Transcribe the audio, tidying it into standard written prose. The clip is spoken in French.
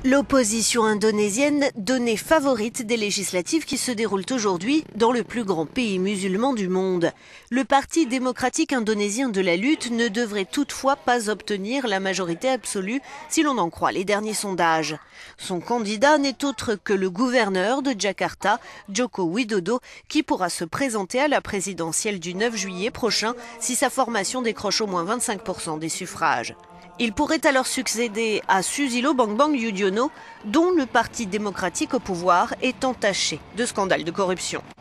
L'opposition indonésienne donnée favorite des législatives qui se déroulent aujourd'hui dans le plus grand pays musulman du monde. Le Parti démocratique indonésien de la lutte ne devrait toutefois pas obtenir la majorité absolue si l'on en croit les derniers sondages. Son candidat n'est autre que le gouverneur de Jakarta, Joko Widodo, qui pourra se présenter à la présidentielle du 9 juillet prochain si sa formation décroche au moins 25% des suffrages. Il pourrait alors succéder à Susilo Bambang Yudhoyono, dont le Parti démocratique au pouvoir est entaché de scandales de corruption.